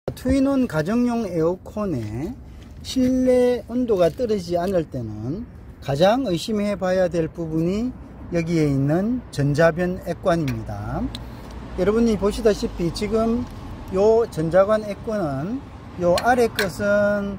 투인원 가정용 에어컨에 실내 온도가 떨어지지 않을 때는 가장 의심해 봐야 될 부분이 여기에 있는 전자변 액관입니다. 여러분이 보시다시피 지금 요 전자관 액관은 요 아래 것은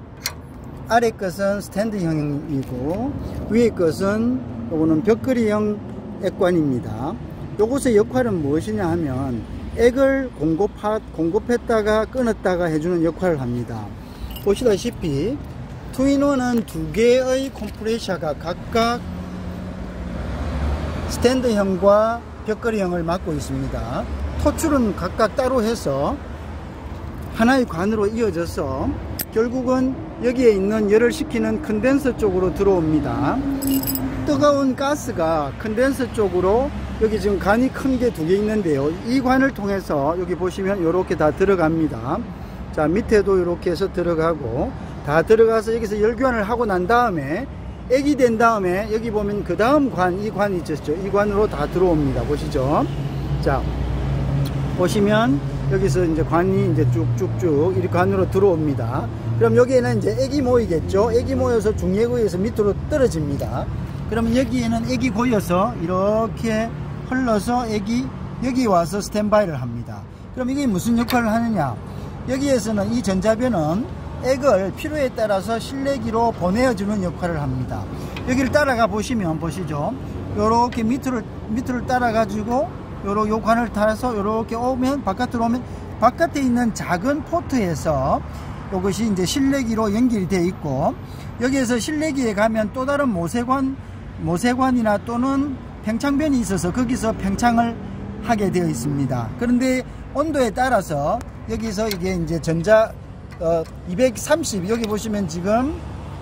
스탠드형이고 위에 것은 요거는 벽걸이형 액관입니다. 요것의 역할은 무엇이냐 하면 액을 공급했다가 끊었다가 해주는 역할을 합니다. 보시다시피 투인원은 두 개의 컴프레셔가 각각 스탠드형과 벽걸이형을 맡고 있습니다. 토출은 각각 따로 해서 하나의 관으로 이어져서 결국은 여기에 있는 열을 식히는 컨덴서 쪽으로 들어옵니다. 뜨거운 가스가 컨덴서 쪽으로 여기 지금 관이 큰 게 두 개 있는데요. 이 관을 통해서 여기 보시면 이렇게 다 들어갑니다. 자, 밑에도 이렇게 해서 들어가고 다 들어가서 여기서 열교환을 하고 난 다음에 액이 된 다음에 여기 보면 그 다음 관, 이 관이 있었죠. 이 관으로 다 들어옵니다. 보시죠. 자, 보시면 여기서 이제 관이 이제 쭉쭉쭉 이 관으로 들어옵니다. 그럼 여기에는 이제 액이 모이겠죠. 액이 모여서 중력에 의해서 밑으로 떨어집니다. 그러면 여기에는 액이 고여서 이렇게 흘러서 액이 여기 와서 스탠바이를 합니다. 그럼 이게 무슨 역할을 하느냐? 여기에서는 이 전자변은 액을 필요에 따라서 실내기로 보내어주는 역할을 합니다. 여기를 따라가 보시면 보시죠. 요렇게 밑으로 따라 가지고 요 관을 타서 요렇게 오면 바깥으로 오면 바깥에 있는 작은 포트에서 이것이 이제 실내기로 연결이 되어 있고 여기에서 실내기에 가면 또 다른 모세관이나 또는 팽창변이 있어서 거기서 팽창을 하게 되어 있습니다. 그런데 온도에 따라서 여기서 이게 이제 230 여기 보시면 지금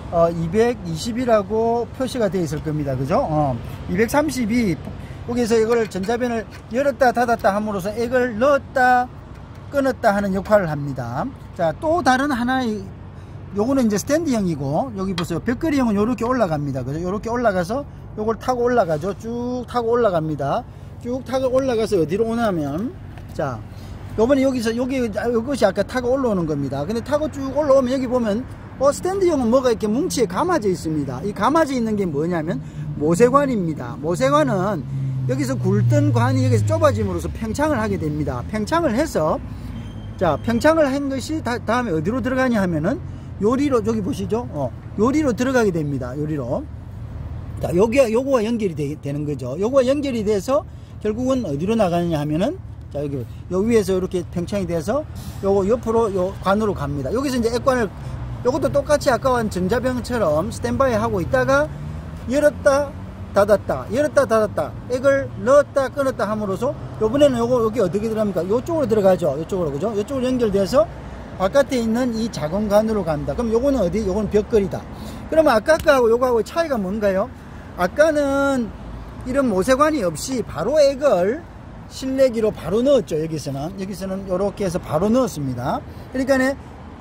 220이라고 표시가 되어 있을 겁니다. 그죠? 230이 여기서 이걸 전자변을 열었다 닫았다 함으로써 액을 넣었다 끊었다 하는 역할을 합니다. 자, 또 다른 하나의 요거는 이제 스탠드형이고 여기 보세요. 벽걸이형은 요렇게 올라갑니다. 그죠? 요렇게 올라가서 요걸 타고 올라가죠. 쭉 타고 올라갑니다. 쭉 타고 올라가서 어디로 오냐면 자, 요번에 여기서 이것이 아까 타고 올라오는 겁니다. 근데 타고 쭉 올라오면 여기 보면 스탠드형은 뭐가 이렇게 뭉치에 감아져 있습니다. 이 감아져 있는 게 뭐냐면 모세관입니다. 모세관은 여기서 굵던 관이 여기서 좁아짐으로써 팽창을 하게 됩니다. 팽창을 해서 자, 팽창을 한 것이 다음에 어디로 들어가냐 하면은 요리로 여기 보시죠. 요리로 들어가게 됩니다. 요리로. 자, 요거와 연결이 되는 거죠. 요거와 연결이 돼서 결국은 어디로 나가느냐 하면은 자, 여기 요 위에서 이렇게 팽창이 돼서 요거 옆으로 요 관으로 갑니다. 여기서 이제 액관을 요것도 똑같이 아까와 전자병처럼 스탠바이 하고 있다가 열었다 닫았다 열었다 닫았다 액을 넣었다 끊었다 함으로써 요번에는 여기 어떻게 들어갑니까? 요쪽으로 들어가죠. 요쪽으로. 그죠? 요쪽으로 연결돼서 바깥에 있는 이 작은 관으로 갑니다. 그럼 요거는 어디? 요거는 벽걸이다. 그러면 아까 거하고 요거하고 차이가 뭔가요? 아까는 이런 모세관이 없이 바로 액을 실내기로 바로 넣었죠. 여기서는 요렇게 해서 바로 넣었습니다. 그러니까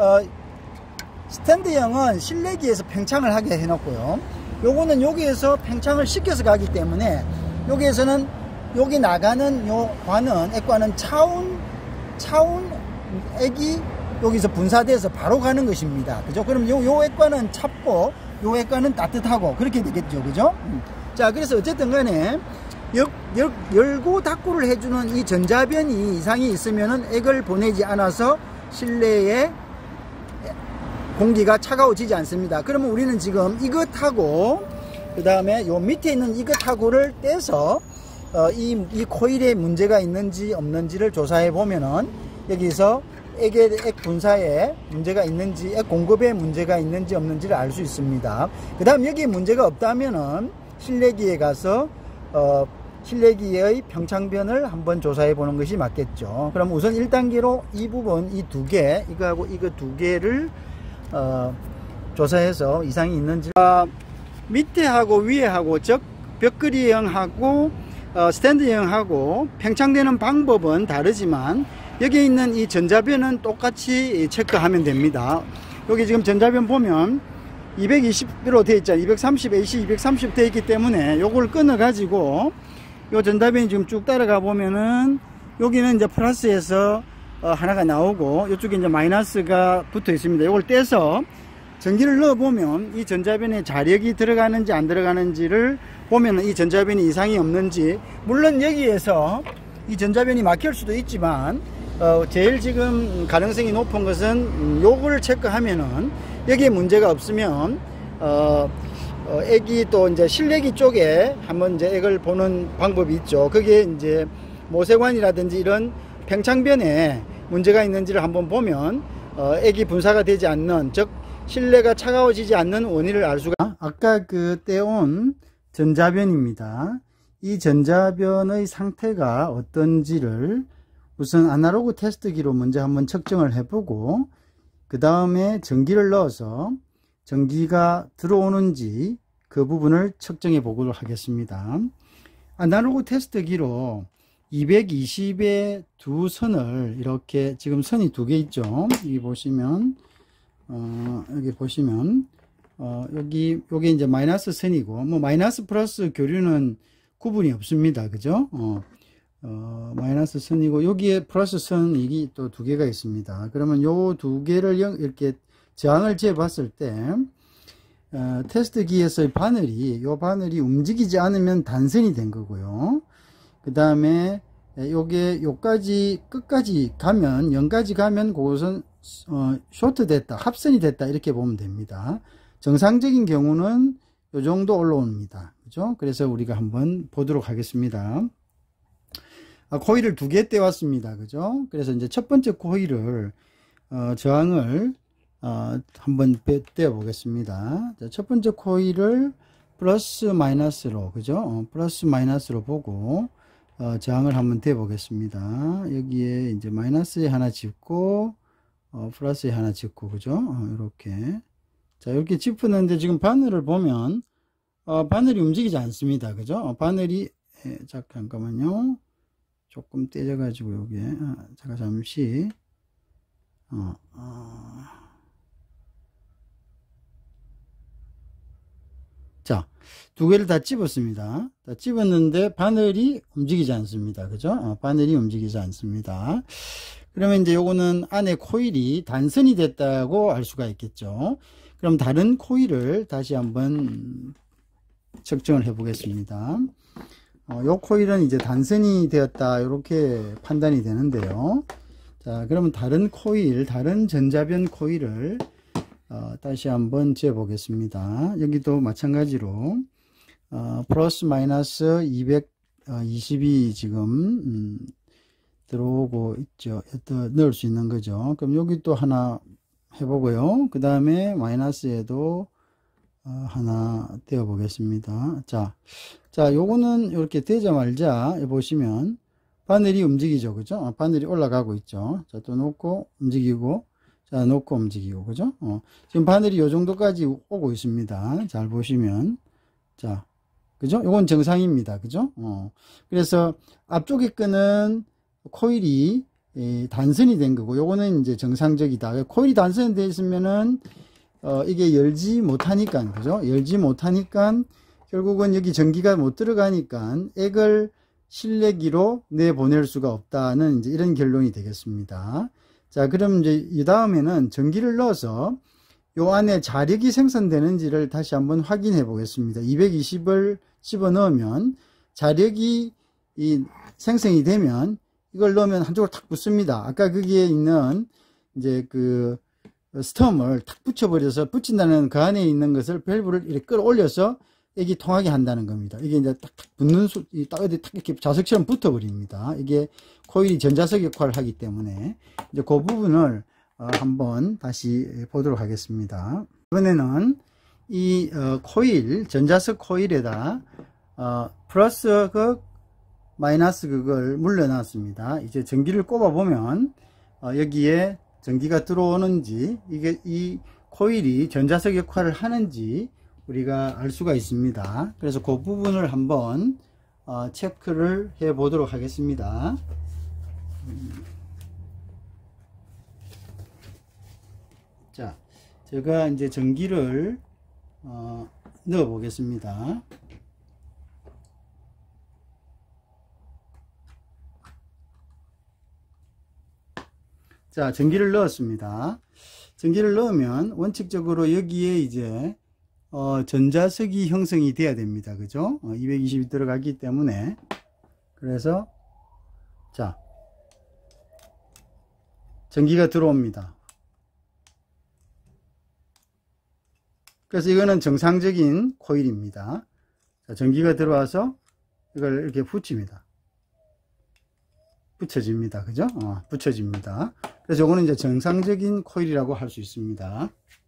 스탠드형은 실내기에서 팽창을 하게 해놓고요. 요거는 여기에서 팽창을 시켜서 가기 때문에 여기에서는 여기 나가는 요 관은 액관은 차운 액이 여기서 분사돼서 바로 가는 것입니다. 그죠? 그럼 요 액관은 찹고 요 액관은 따뜻하고 그렇게 되겠죠. 그죠? 자, 그래서 어쨌든 간에 열고 닫고를 해주는 이 전자변이 이상이 있으면은 액을 보내지 않아서 실내에 공기가 차가워지지 않습니다. 그러면 우리는 지금 이것하고 그 다음에 요 밑에 있는 이것하고를 떼서 이 코일에 문제가 있는지 없는지를 조사해 보면은 여기서 액 분사에 문제가 있는지 액 공급에 문제가 있는지 없는지를 알 수 있습니다. 그 다음 여기에 문제가 없다면은 실내기에 가서 실내기의 평창변을 한번 조사해 보는 것이 맞겠죠. 그럼 우선 1단계로 이 부분 이 두 개 이거하고 이거 두 개를 조사해서 이상이 있는지 밑에하고 위에하고 즉 벽걸이형하고 스탠드형하고 팽창되는 방법은 다르지만 여기 있는 이 전자변은 똑같이 체크하면 됩니다. 여기 지금 전자변 보면 220으로 되어 있잖아요. 230 AC 230 되어 있기 때문에 요걸 끊어 가지고 요 전자변이 지금 쭉 따라가 보면은 여기는 이제 플러스에서 하나가 나오고 이쪽에 이제 마이너스가 붙어 있습니다. 이걸 떼서 전기를 넣어 보면 이 전자변에 자력이 들어가는지 안 들어가는지를 보면 이 전자변이 이상이 없는지, 물론 여기에서 이 전자변이 막힐 수도 있지만 제일 지금 가능성이 높은 것은 요걸 체크하면은 여기에 문제가 없으면 액이 또 이제 실내기 쪽에 한번 이제 액을 보는 방법이 있죠. 그게 이제 모세관이라든지 이런 팽창변에 문제가 있는지를 한번 보면 액이 분사가 되지 않는, 즉 실내가 차가워지지 않는 원인을 알 수가. 아까 그 떼온 전자변입니다. 이 전자변의 상태가 어떤지를 우선 아날로그 테스트기로 먼저 한번 측정을 해보고, 그 다음에 전기를 넣어서 전기가 들어오는지 그 부분을 측정해 보도록 하겠습니다. 아날로그 테스트기로 220의 두 선을 이렇게, 지금 선이 두 개 있죠. 여기 보시면 여기 보시면 요게 이제 마이너스 선이고, 뭐 마이너스 플러스 교류는 구분이 없습니다. 그죠? 마이너스 선이고, 여기에 플러스 선이 또 두 개가 있습니다. 그러면 요 두 개를 이렇게 저항을 재어 봤을 때 테스트기에서의 바늘이, 요 바늘이 움직이지 않으면 단선이 된 거고요. 그 다음에 요게 요까지 끝까지 가면, 0까지 가면 그것은 쇼트 됐다, 합선이 됐다, 이렇게 보면 됩니다. 정상적인 경우는 요 정도 올라옵니다. 그죠? 그래서 우리가 한번 보도록 하겠습니다. 코일을 두 개 떼왔습니다. 그죠? 그래서 이제 첫 번째 코일을 저항을 한번 떼어 보겠습니다. 자, 첫 번째 코일을 플러스 마이너스로, 그죠? 플러스 마이너스로 보고 저항을 한번 떼어 보겠습니다. 여기에 이제 마이너스에 하나 짚고 플러스에 하나 짚고, 그죠? 이렇게. 자, 이렇게 짚었는데 지금 바늘을 보면 바늘이 움직이지 않습니다. 그죠? 바늘이 잠깐만요. 조금 떼져 가지고 여기에 제가 잠시 자, 두 개를 다 집었습니다. 다 집었는데 바늘이 움직이지 않습니다. 그죠? 바늘이 움직이지 않습니다. 그러면 이제 요거는 안에 코일이 단선이 됐다고 알 수가 있겠죠. 그럼 다른 코일을 다시 한번 측정을 해 보겠습니다. 요 코일은 이제 단선이 되었다, 이렇게 판단이 되는데요. 자, 그러면 다른 코일, 다른 전자변 코일을 다시 한번 재어 보겠습니다. 여기도 마찬가지로 플러스 마이너스 220이 지금 들어오고 있죠. 넣을 수 있는 거죠. 그럼 여기 또 하나 해보고요. 그 다음에 마이너스에도 하나 떼어 보겠습니다. 자, 요거는 이렇게 되자마자 보시면 바늘이 움직이죠. 그죠? 바늘이 올라가고 있죠. 자, 또 놓고 움직이고, 자, 놓고 움직이고, 그죠? 지금 바늘이 요 정도까지 오고 있습니다. 잘 보시면. 자, 그죠? 요건 정상입니다. 그죠? 그래서 앞쪽에 끄는 코일이 단선이 된 거고, 요거는 이제 정상적이다. 코일이 단선이 되어 있으면은 이게 열지 못하니까, 그죠? 열지 못하니까 결국은 여기 전기가 못 들어가니까 액을 실내기로 내보낼 수가 없다는 이제 이런 결론이 되겠습니다. 자, 그럼 이제 이 다음에는 전기를 넣어서 요 안에 자력이 생성되는지를 다시 한번 확인해 보겠습니다. 220을 집어 넣으면 자력이 생성이 되면 이걸 넣으면 한쪽으로 탁 붙습니다. 아까 거기에 있는 이제 그 스톰을 탁 붙여버려서, 붙인다는 그 안에 있는 것을 밸브를 이렇게 끌어올려서 액이 통하게 한다는 겁니다. 이게 이제 딱딱 붙는 딱 이렇게 자석처럼 붙어버립니다. 이게 코일이 전자석 역할을 하기 때문에 이제 그 부분을 한번 다시 보도록 하겠습니다. 이번에는 이 코일, 전자석 코일에다 플러스 극, 마이너스 극을 물려놨습니다. 이제 전기를 꼽아 보면 여기에 전기가 들어오는지, 이게 이 코일이 전자석 역할을 하는지 우리가 알 수가 있습니다. 그래서 그 부분을 한번 체크를 해 보도록 하겠습니다. 자, 제가 이제 전기를 넣어 보겠습니다. 자, 전기를 넣었습니다. 전기를 넣으면 원칙적으로 여기에 이제 전자석이 형성이 돼야 됩니다. 그죠? 220이 들어가기 때문에. 그래서 자, 전기가 들어옵니다. 그래서 이거는 정상적인 코일입니다. 자, 전기가 들어와서 이걸 이렇게 붙입니다. 붙여집니다. 그죠? 붙여집니다. 그래서 이거는 이제 정상적인 코일이라고 할 수 있습니다.